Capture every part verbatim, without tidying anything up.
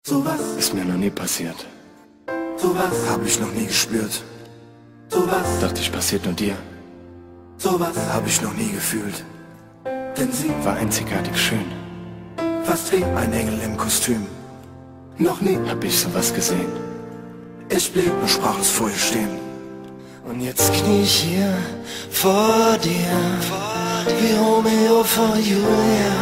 Sowas ist mir noch nie passiert. Sowas hab ich noch nie gespürt. Sowas Dachte ich, passiert nur dir. Sowas hab ich noch nie gefühlt. Denn sie War einzigartig schön. fast wie ein Engel im Kostüm. Noch nie Hab ich sowas gesehen. ich blieb nur sprachlos vor ihr stehen. Und jetzt knie ich hier vor dir, wie Romeo vor Julia.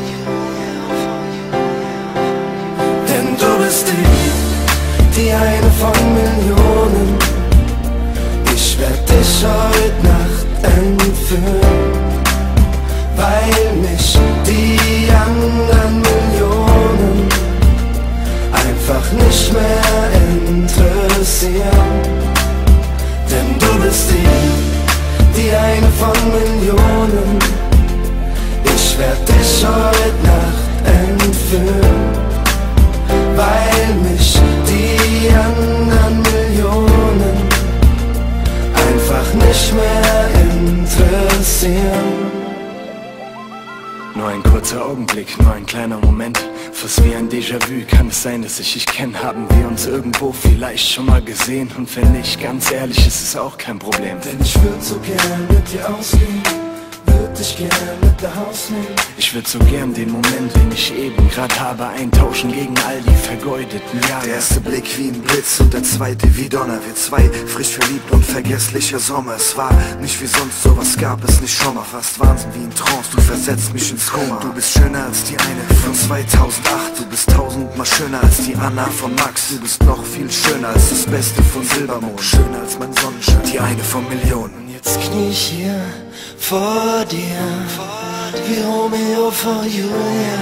Denn du bist die, die eine von Millionen. Ich werd dich heute Nacht entführen, weil mich die anderen Millionen einfach nicht mehr interessieren. Denn du bist die, die eine von Millionen. Ich werd dich heute Nacht entführen, weil mich die anderen Millionen einfach nicht mehr interessieren. Nur ein kurzer Augenblick, nur ein kleiner Moment. Fast wie ein Déjà-vu, kann es sein, dass ich dich kenne. Haben wir uns irgendwo vielleicht schon mal gesehen? Und wenn nicht, ganz ehrlich, ist es auch kein Problem. Denn ich würd so gern mit dir ausgehen, würd dich gern mit nach Haus nehmen. Ich würd so gern den Moment, den ich eben grad habe, eintauschen gegen all die vergeudeten Jahre. Der erste Blick wie ein Blitz und der zweite wie Donner. Wir zwei, frisch verliebt und vergesslicher Sommer. Es war nicht wie sonst, sowas gab es nicht schon mal. Fast Wahnsinn wie ein Trance, du versetzt mich ins Koma. Du bist schöner als die eine von zweitausendacht. Du bist tausendmal schöner als die Anna von Max. Du bist noch viel schöner als das Beste von Silbermond. Schöner als mein Sonnenschein, die eine von Millionen. Jetzt knie ich hier vor dir, wie Romeo vor Julia.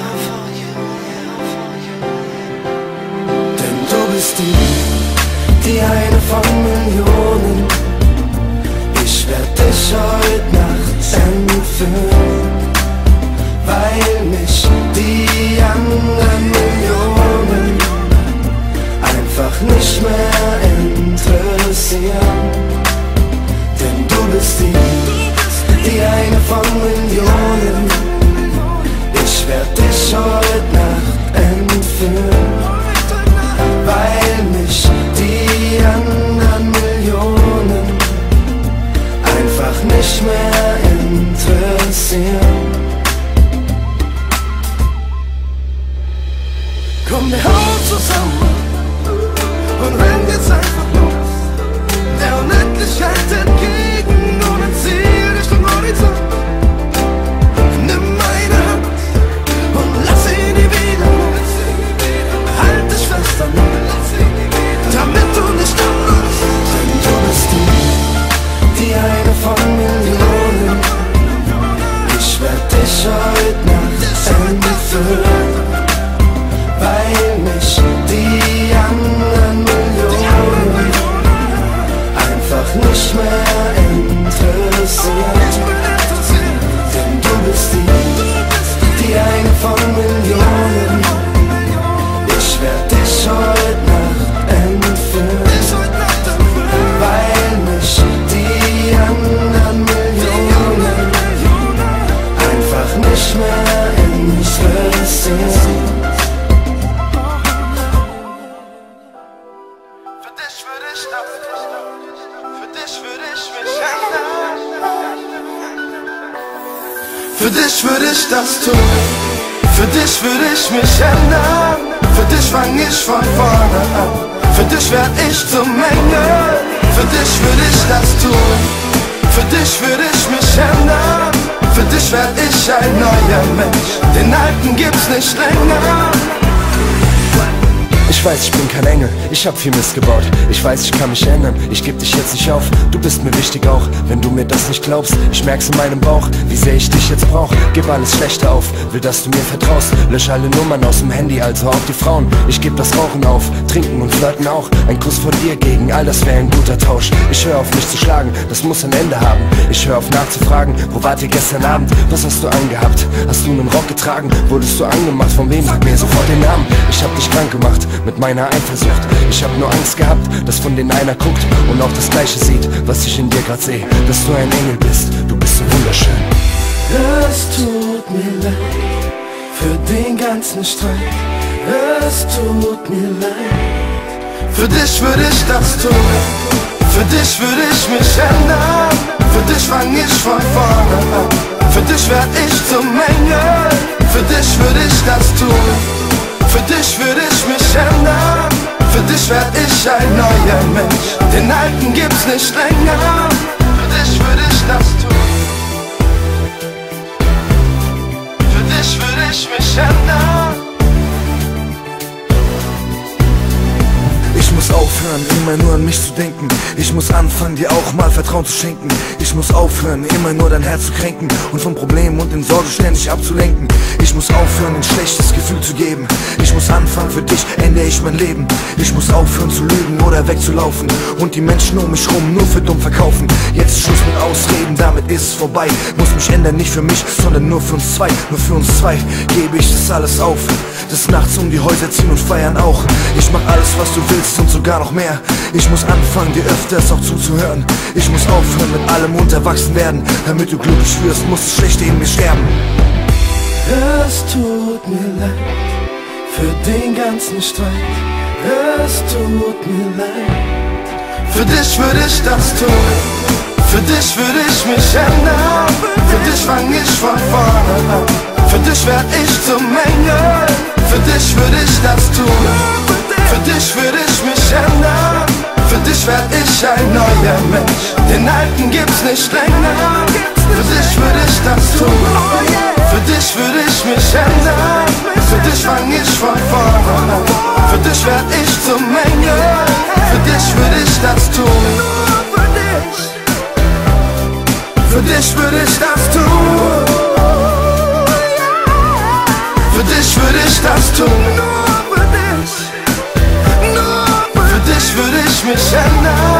Denn du bist die, die eine von Millionen. Ich werd dich heute Nacht entführen, weil mich die anderen Millionen einfach nicht mehr interessieren. Denn du bist die, die eine von Millionen. Ich werd dich heute Nacht entführen, weil mich die anderen Millionen einfach nicht mehr interessieren. Komm, wir hauen zusammen und rennen jetzt einfach los, der Unendlichkeit entgegen, ohne Ziel Richtung Horizont. Nimm meine Hand und lass sie nie wieder los. Halt dich fest an mir, damit du nicht abläufst. Denn du bist die, die eine von Millionen. Ich werd dich heute Nacht entführen, weil mich die anderen Millionen einfach nicht mehr interessieren. Denn du bist die, die eine von Millionen. Ich werd dich heute Nacht entführen, weil mich die anderen Millionen einfach nicht mehr interessieren. Für dich würde ich das, für dich würde ich mich ändern. Für dich würde ich das tun, für dich würde ich mich ändern. Für dich fang ich von vorne an, für dich werd ich zur Menge. Für dich würde ich das tun, für dich würde ich mich ändern. Für dich werd ich ein neuer Mensch, den alten gibt's nicht länger. Ich weiß, ich bin kein Engel, ich hab viel Mist gebaut. Ich weiß, ich kann mich ändern, ich geb dich jetzt nicht auf. Du bist mir wichtig auch, wenn du mir das nicht glaubst. Ich merk's in meinem Bauch, wie sehr ich dich jetzt brauch. Gib alles Schlechte auf, will, dass du mir vertraust. Lösch alle Nummern aus dem Handy, also auch die Frauen. Ich geb das Rauchen auf, trinken und flirten auch. Ein Kuss von dir gegen all das wär ein guter Tausch. Ich hör auf mich zu schlagen, das muss ein Ende haben. Ich hör auf nachzufragen, wo wart ihr gestern Abend? Was hast du angehabt? Hast du einen Rock getragen? Wurdest du angemacht? Von wem? Sag mir sofort den Namen. Ich hab dich krank gemacht mit meiner Eifersucht. Ich hab nur Angst gehabt, dass von denen einer guckt und auch das Gleiche sieht, was ich in dir grad seh. Dass du ein Engel bist, du bist so wunderschön. Es tut mir leid für den ganzen Streit. Es Es tut mir leid. Für dich würde ich das tun. Für dich würde ich mich ändern. Für dich fang ich von vorne an. Für dich werd ich zum Engel. Für dich würde ich das tun. Für dich würde ich mich ändern. Für dich werd ich ein neuer Mensch. Den alten gibt's nicht länger. Für dich würde ich das tun. Für dich würde ich mich ändern. Ich muss aufhören, immer nur an mich zu denken. Ich muss anfangen, dir auch mal Vertrauen zu schenken. Ich muss aufhören, immer nur dein Herz zu kränken und von Problemen und den Sorgen ständig abzulenken. Ich muss aufhören, ein schlechtes Gefühl zu geben. Ich muss anfangen, für dich ändere ich mein Leben. Ich muss aufhören zu lügen oder wegzulaufen und die Menschen um mich rum nur für dumm verkaufen. Jetzt ist Schluss mit Ausreden, damit ist es vorbei. Muss mich ändern, nicht für mich, sondern nur für uns zwei. Nur für uns zwei gebe ich das alles auf. Des Nachts um die Häuser ziehen und feiern auch. Ich mach alles, was du willst und sogar noch mehr. Ich muss anfangen, dir öfters auch zuzuhören. Ich muss aufhören mit allem und erwachsen werden. Damit du glücklich wirst, muss das Schlechte in mir sterben. Es tut mir leid für den ganzen Streit. Es tut mir leid. Für dich würde ich das tun. Für dich würde ich mich ändern. Für dich fang ich von vorne an. Für dich werd ich zum Engel. Für dich würde ich das tun. Für dich würde ich mich ändern. Für dich werd ich ein neuer Mensch. Den alten gibt's nicht länger. Für dich würde ich das tun. Für dich würde ich mich ändern. Für dich fang ich von vorne an. Für dich werd ich zum Engel. Für dich würde ich das tun. Für dich würde ich das tun. Für dich würde ich das tun. Für dich würde ich mich ändern.